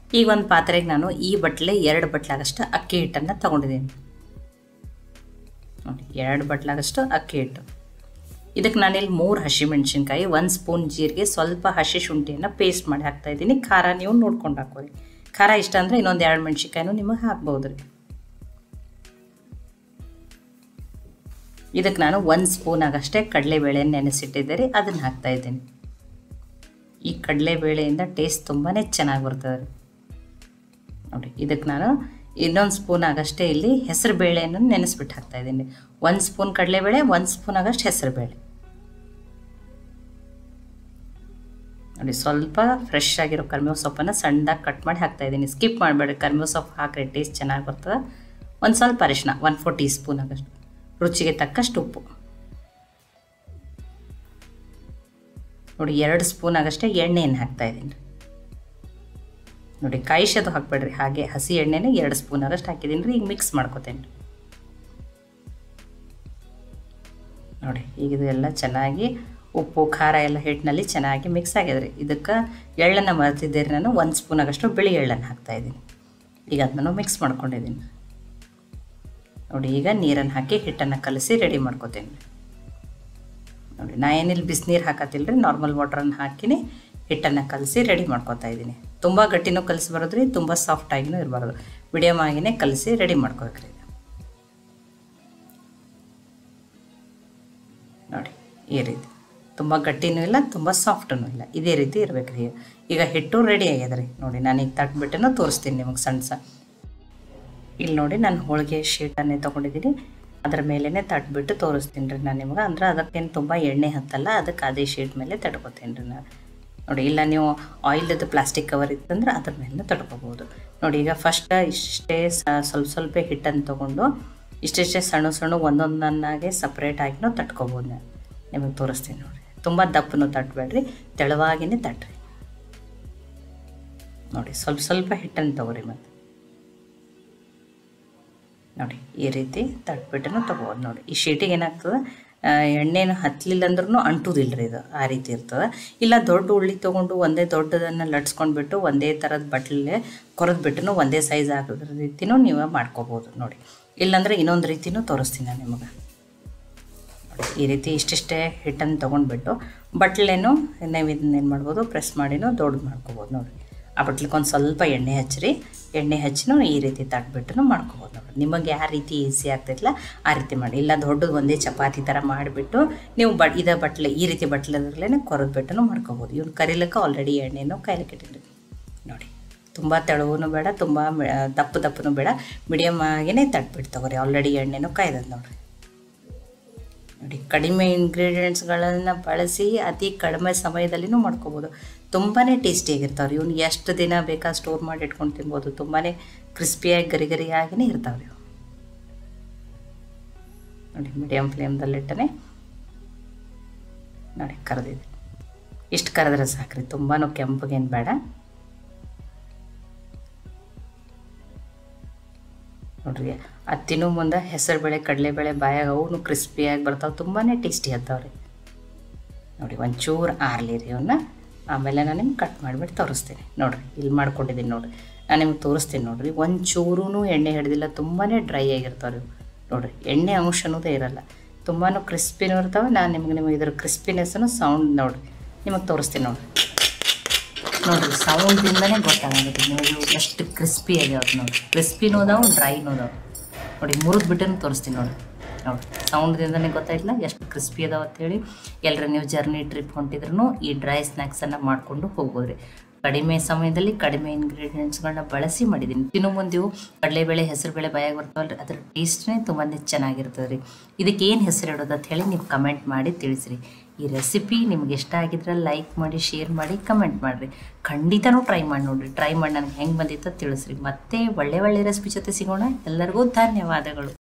ಈಗ ಒಂದು ಪಾತ್ರೆಗೆ ನಾನು ಈ ಬಟ್ಲೆ 2 ಬಟ್ಲಾಗಷ್ಟು ಅಕ್ಕಿ ಹಿಟ್ಟನ್ನು ತೊಗೊಂಡಿದ್ದೀನಿ ನೋಡಿ. 2 ಬಟ್ಲಾಗಷ್ಟು ಅಕ್ಕಿ ಹಿಟ್ಟು. ಇದಕ್ಕೆ ನಾನಿಲ್ಲಿ 3 ಹಸಿಮೆಣ್ಸಿನ್ಕಾಯಿ, 1 ಸ್ಪೂನ್ ಜೀರಿಗೆ, ಸ್ವಲ್ಪ ಹಸಿ ಶುಂಠಿಯನ್ನು ಪೇಸ್ಟ್ ಮಾಡಿ ಹಾಕ್ತಾಯಿದ್ದೀನಿ. ಖಾರ ನೀವು ನೋಡ್ಕೊಂಡು ಹಾಕೋರಿ. ಖಾರ ಇಷ್ಟ ಅಂದರೆ ಇನ್ನೊಂದು 2 ಮೆಣಸಿನ್ಕಾಯಿನೂ ನಿಮಗೆ ಹಾಕ್ಬೋದು ರೀ. ಇದಕ್ಕೆ ನಾನು 1 ಸ್ಪೂನ್ ಆಗಷ್ಟೇ ಕಡಲೆಬೇಳೆ ನೆನೆಸಿಟ್ಟಿದ್ದೆ ರೀ, ಅದನ್ನು ಹಾಕ್ತಾಯಿದ್ದೀನಿ. ಈ ಕಡಲೆಬೇಳೆಯಿಂದ ಟೇಸ್ಟ್ ತುಂಬಾ ಚೆನ್ನಾಗಿ ಬರ್ತದೆ ರೀ ನೋಡಿ. ಇದಕ್ಕೆ ನಾನು ಇನ್ನೊಂದು ಸ್ಪೂನ್ ಆಗಷ್ಟೇ ಇಲ್ಲಿ ಹೆಸರು ಬೇಳೆಯನ್ನು ನೆನೆಸ್ಬಿಟ್ಟು ಹಾಕ್ತಾಯಿದ್ದೀನಿ. 1 ಸ್ಪೂನ್ ಕಡಲೆಬೇಳೆ, 1 ಸ್ಪೂನ್ ಆಗಷ್ಟು ಹೆಸರು ಬೇಳೆ ನೋಡಿ. ಸ್ವಲ್ಪ ಫ್ರೆಶ್ ಆಗಿರೋ ಕರಿಬೇವು ಸೊಪ್ಪನ್ನು ಸಣ್ಣದಾಗಿ ಕಟ್ ಮಾಡಿ ಹಾಕ್ತಾಯಿದ್ದೀನಿ. ಸ್ಕಿಪ್ ಮಾಡಬೇಡಿ, ಕರಿಬೇವು ಸೊಪ್ಪು ಹಾಕಿದ್ರೆ ಟೇಸ್ಟ್ ಚೆನ್ನಾಗಿ ಬರ್ತದೆ. ಒಂದು ಸ್ವಲ್ಪ ಅರಿಶಿನ, 1/4 ಟೀ ಸ್ಪೂನ್ ಆಗಷ್ಟು, ರುಚಿಗೆ ತಕ್ಕಷ್ಟು ಉಪ್ಪು ನೋಡಿ. 2 ಸ್ಪೂನ್ ಆಗಷ್ಟೇ ಎಣ್ಣೆಯನ್ನು ಹಾಕ್ತಾಯಿದ್ದೀನಿ ನೋಡಿ. ಕಾಯಿಸೋದು ಹಾಕ್ಬೇಡ್ರಿ, ಹಾಗೆ ಹಸಿ ಎಣ್ಣೆನೇ 2 ಸ್ಪೂನ್ ಆಗಷ್ಟು ಹಾಕಿದ್ದೀನಿ ರೀ. ಈಗ ಮಿಕ್ಸ್ ಮಾಡ್ಕೊತೇನೆ ನೋಡಿ. ಈಗ ಇದೆಲ್ಲ ಚೆನ್ನಾಗಿ ಉಪ್ಪು ಖಾರ ಎಲ್ಲ ಹಿಟ್ಟಿನಲ್ಲಿ ಚೆನ್ನಾಗಿ ಮಿಕ್ಸ್ ಆಗಿದೆ ರೀ. ಇದಕ್ಕೆ ಎಳ್ಳನ್ನು ಮರೆತಿದ್ದೇನೆ ನಾನು, 1 ಸ್ಪೂನ್ ಆಗಷ್ಟು ಬಿಳಿ ಎಳ್ಳನ್ನು ಹಾಕ್ತಾಯಿದ್ದೀನಿ. ಈಗ ಅದನ್ನು ಮಿಕ್ಸ್ ಮಾಡ್ಕೊಂಡಿದ್ದೀನಿ ನೋಡಿ. ಈಗ ನೀರನ್ನು ಹಾಕಿ ಹಿಟ್ಟನ್ನು ಕಲಸಿ ರೆಡಿ ಮಾಡ್ಕೊತೇನೆ ನೋಡಿ. ನಾ ಏನಿಲ್ಲಿ ಬಿಸಿನೀರು ಹಾಕತ್ತಿಲ್ಲ ರೀ, ನಾರ್ಮಲ್ ವಾಟ್ರನ್ನು ಹಾಕಿನಿ ಹಿಟ್ಟನ್ನು ಕಲಸಿ ರೆಡಿ ಮಾಡ್ಕೊತಾ ಇದ್ದೀನಿ. ತುಂಬ ಗಟ್ಟಿನೂ ಕಲಿಸ್ಬಾರ್ದು ರೀ, ತುಂಬ ಸಾಫ್ಟಾಗಿನೂ ಇರಬಾರ್ದು, ಮೀಡಿಯಮ್ ಆಗಿನೇ ಕಲಸಿ ರೆಡಿ ಮಾಡ್ಕೋಬೇಕ್ರಿ ನೋಡಿ. ಈ ರೀತಿ ತುಂಬ ಗಟ್ಟಿನೂ ಇಲ್ಲ, ತುಂಬ ಸಾಫ್ಟೂ ಇಲ್ಲ, ಇದೇ ರೀತಿ ಇರಬೇಕು ರೀ. ಈಗ ಹಿಟ್ಟು ರೆಡಿ ಆಗ್ಯದ ರೀ ನೋಡಿ. ನಾನೀಗ ತಟ್ಬಿಟ್ಟು ತೋರಿಸ್ತೀನಿ ನಿಮಗೆ ಸಣ್ಣ ಸಣ್ಣ. ಇಲ್ಲಿ ನೋಡಿ, ನಾನು ಹೋಳಿಗೆ ಶೀಟನ್ನೇ ತೊಗೊಂಡಿದ್ದೀನಿ, ಅದರ ಮೇಲೇ ತಟ್ಬಿಟ್ಟು ತೋರಿಸ್ತೀನಿ ರೀ ನಾನು ನಿಮ್ಗೆ. ಅಂದ್ರೆ ಅದಕ್ಕೇನು ತುಂಬ ಎಣ್ಣೆ ಹತ್ತಲ್ಲ, ಅದಕ್ಕೆ ಅದೇ ಶೀಟ್ ಮೇಲೆ ತಡ್ಕೊತೀನಿ ರೀ ನಾನು ನೋಡಿ. ಇಲ್ಲ ನೀವು ಆಯಿಲ್ದು ಪ್ಲಾಸ್ಟಿಕ್ ಕವರ್ ಇತ್ತಂದ್ರೆ ಅದ್ರ ಮೇಲೆ ತಡ್ಕೊಬೋದು ನೋಡಿ. ಈಗ ಫಸ್ಟ್ ಇಷ್ಟೇ ಸ್ವಲ್ಪ ಹಿಟ್ಟನ್ನು ತೊಗೊಂಡು ಇಷ್ಟೆಷ್ಟೇ ಸಣ್ಣ ಸಣ್ಣ ಒಂದೊಂದನ್ನಾಗೆ ಸಪ್ರೇಟ್ ಆಗಿನೂ ತಟ್ಕೊಬೋದು. ನಾನು ನಿಮಗೆ ತೋರಿಸ್ತೀನಿ ನೋಡಿ. ತುಂಬ ದಪ್ಪನೂ ತಟ್ಟಬೇಡ್ರಿ, ತೆಳುವಾಗಿನೇ ತಟ್ರಿ ನೋಡಿ. ಸ್ವಲ್ಪ ಹಿಟ್ಟನ್ನು ತೊಗೊರಿ ಮತ್ತು ನೋಡಿ. ಈ ರೀತಿ ತಟ್ಬಿಟ್ಟು ತೊಗೋಬೋದು ನೋಡಿ. ಈ ಶೀಟಿಗೆ ಏನಾಗ್ತದೆ, ಎಣ್ಣೆನ ಹತ್ತಲಿಲ್ಲ ಅಂದ್ರೂ ಅಂಟುವುದಿಲ್ಲ ರೀ ಇದು, ಆ ರೀತಿ ಇರ್ತದೆ. ಇಲ್ಲ ದೊಡ್ಡ ಉಳ್ಳಿ ತೊಗೊಂಡು ಒಂದೇ ದೊಡ್ಡದನ್ನು ಲಟ್ಸ್ಕೊಂಡ್ಬಿಟ್ಟು ಒಂದೇ ಥರದ ಬಟ್ಲಲ್ಲೇ ಕೊರೆದ್ಬಿಟ್ಟು ಒಂದೇ ಸೈಜ್ ಆಗೋದ್ರ ರೀತಿನೂ ನೀವು ಮಾಡ್ಕೋಬೋದು ನೋಡಿ. ಇಲ್ಲಾಂದರೆ ಇನ್ನೊಂದು ರೀತಿನೂ ತೋರಿಸ್ತೀನಿ ನಾನು ನಿಮಗೆ ನೋಡಿ. ಈ ರೀತಿ ಇಷ್ಟಿಷ್ಟೇ ಹಿಟ್ಟನ್ನು ತೊಗೊಂಡ್ಬಿಟ್ಟು ಬಟ್ಲೇನು ನೀವು ಇದನ್ನೇನು ಮಾಡ್ಬೋದು, ಪ್ರೆಸ್ ಮಾಡಿನೂ ದೊಡ್ಡದು ಮಾಡ್ಕೋಬೋದು ನೋಡಿ. ಆ ಬಟ್ಲಿಗೆ ಒಂದು ಸ್ವಲ್ಪ ಎಣ್ಣೆ ಹಚ್ಚಿರಿ, ಎಣ್ಣೆ ಹಚ್ಚಿನೂ ಈ ರೀತಿ ತಟ್ಬಿಟ್ಟು ಮಾಡ್ಕೋಬೋದು ನೋಡಿ. ನಿಮಗೆ ಯಾವ ರೀತಿ ಈಸಿ ಆಗ್ತೈತಿಲ್ಲ ಆ ರೀತಿ ಮಾಡಿ. ಇಲ್ಲ ದೊಡ್ಡದು ಒಂದೇ ಚಪಾತಿ ಥರ ಮಾಡಿಬಿಟ್ಟು ನೀವು ಬಟ್ಲೆ ಈ ರೀತಿ ಬಟ್ಲದ್ರಲ್ಲೇ ಕೊರೆದ್ಬಿಟ್ಟು ಮಾಡ್ಕೋಬೋದು. ಇವ್ನು ಕರಿಲಿಕ್ಕೆ ಆಲ್ರೆಡಿ ಎಣ್ಣೆನೂ ಕಾಯ್ಲಿಕ್ಕೆ ಇಟ್ಟಿರಿ ನೋಡಿ. ತುಂಬ ತೆಳುವೂ ಬೇಡ, ತುಂಬ ದಪ್ಪನೂ ಬೇಡ, ಮೀಡಿಯಮ್ ಆಗಿನೇ ತಟ್ಬಿಟ್ಟು ತಗೋರಿ. ಆಲ್ರೆಡಿ ಎಣ್ಣೆನೂ ಕಾಯ್ದದ ನೋಡಿರಿ ನೋಡಿ. ಕಡಿಮೆ ಇಂಗ್ರೀಡಿಯೆಂಟ್ಸ್ಗಳನ್ನು ಬಳಸಿ ಅತಿ ಕಡಿಮೆ ಸಮಯದಲ್ಲಿನೂ ಮಾಡ್ಕೋಬೋದು. ತುಂಬಾ ಟೇಸ್ಟಿಯಾಗಿರ್ತಾವೆ ರೀ. ಇವ್ನು ಎಷ್ಟು ದಿನ ಬೇಕಾ ಸ್ಟೋರ್ ಮಾಡಿ ಇಟ್ಕೊಂಡು ತಿನ್ಬೋದು. ತುಂಬಾ ಕ್ರಿಸ್ಪಿಯಾಗಿ ಗರಿಗರಿಯಾಗಿನೇ ಇರ್ತಾವೆ ರೀ ನೋಡಿ. ಮೀಡಿಯಮ್ ಫ್ಲೇಮ್ದಲ್ಲಿಟ್ಟನೆ ನೋಡಿ ಕರೆದಿದೆ. ಇಷ್ಟು ಕರೆದ್ರೆ ಸಾಕ್ರಿ, ತುಂಬಾ ಕೆಂಪಗೇನು ಬೇಡ ನೋಡ್ರಿ. ಅತ್ತಿನೂ ಮುಂದೆ ಹೆಸರುಬೇಳೆ ಕಡಲೆಬೇಳೆ ಬಾಯಾಗ ಅವನು ಕ್ರಿಸ್ಪಿಯಾಗಿ ಬರ್ತಾವೆ, ತುಂಬಾ ಟೇಸ್ಟಿ ಆಗ್ತಾವೆ ರೀ ನೋಡಿ. ಒಂಚೂರು ಆರ್ಲಿ ರೀ ಅವನ್ನ, ಆಮೇಲೆ ನಾನು ನಿಮ್ಗೆ ಕಟ್ ಮಾಡಿಬಿಟ್ಟು ತೋರಿಸ್ತೀನಿ ನೋಡಿರಿ. ಇಲ್ಲಿ ಮಾಡ್ಕೊಂಡಿದ್ದೀನಿ ನೋಡಿರಿ, ನಾನು ನಿಮ್ಗೆ ತೋರಿಸ್ತೀನಿ ನೋಡಿರಿ. ಒಂಚೂರೂ ಎಣ್ಣೆ ಹಿಡಿದಿಲ್ಲ, ತುಂಬಾ ಡ್ರೈ ಆಗಿರ್ತಾವೆ ರೀ ನೋಡಿರಿ. ಎಣ್ಣೆ ಅಂಶ ಅನ್ನೋದೇ ಇರಲ್ಲ, ತುಂಬಾ ಕ್ರಿಸ್ಪಿನೂ ಇರ್ತಾವೆ. ನಾನು ನಿಮಗೆ ಇದ್ರ ಕ್ರಿಸ್ಪಿನೆಸ್ಸನ್ನು ಸೌಂಡ್ ನೋಡಿರಿ ನಿಮಗೆ ತೋರಿಸ್ತೀನಿ ನೋಡಿರಿ. ಸೌಂಡ್ದಿಂದನೇ ಗೊತ್ತಾಗುತ್ತೆ ನಿಮಗೆ ಎಷ್ಟು ಕ್ರಿಸ್ಪಿ ಆಗ್ಯಾವ್ದು ನೋಡಿ. ಕ್ರಿಸ್ಪಿನೂ ಅದಾವೆ, ಡ್ರೈನೂ ಅದಾವೆ ನೋಡಿ. ಮುರಿದ್ಬಿಟ್ಟು ತೋರಿಸ್ತೀನಿ ನೋಡಿ. ಸೌಂಡ್ದಿಂದನೇ ಗೊತ್ತಾಯಿಲ್ಲ ಎಷ್ಟು ಕ್ರಿಸ್ಪಿ ಅದಾವೆ ಅಂತೇಳಿ. ಎಲ್ಲರೂ ನೀವು ಜರ್ನಿ ಟ್ರಿಪ್ ಹೊಂಟಿದ್ರೂ ಈ ಡ್ರೈ ಸ್ನ್ಯಾಕ್ಸನ್ನು ಮಾಡಿಕೊಂಡು ಹೋಗ್ಬೋದು ರೀ. ಕಡಿಮೆ ಸಮಯದಲ್ಲಿ ಕಡಿಮೆ ಇಂಗ್ರೀಡಿಯೆಂಟ್ಸ್ಗಳನ್ನ ಬಳಸಿ ಮಾಡಿದ್ದೀನಿ. ಇನ್ನು ಮುಂದೆ ಕಡಲೆಬೇಳೆ ಹೆಸರುಬೇಳೆ ಬಾಯಾಗಿ ಬರ್ತಾವಲ್ಲ ರೀ, ಅದ್ರ ಟೇಸ್ಟ್ನೇ ತುಂಬಾ ಚೆನ್ನಾಗಿರ್ತದೆ ರೀ. ಇದಕ್ಕೆ ಏನು ಹೆಸರು ಇಡೋದು ಅಂತ ಹೇಳಿ ನೀವು ಕಮೆಂಟ್ ಮಾಡಿ ತಿಳಿಸ್ರಿ. ಈ ರೆಸಿಪಿ ನಿಮ್ಗೆ ಇಷ್ಟ ಆಗಿದ್ರೆ ಲೈಕ್ ಮಾಡಿ, ಶೇರ್ ಮಾಡಿ, ಕಮೆಂಟ್ ಮಾಡಿರಿ. ಖಂಡಿತನೂ ಟ್ರೈ ಮಾಡಿ ನೋಡಿರಿ. ಟ್ರೈ ಮಾಡಿ ನನಗೆ ಹೆಂಗೆ ಬಂದಿತ್ತು ತಿಳಿಸ್ರಿ. ಮತ್ತೆ ಒಳ್ಳೆ ರೆಸಿಪಿ ಜೊತೆ ಸಿಗೋಣ. ಎಲ್ಲರಿಗೂ ಧನ್ಯವಾದಗಳು.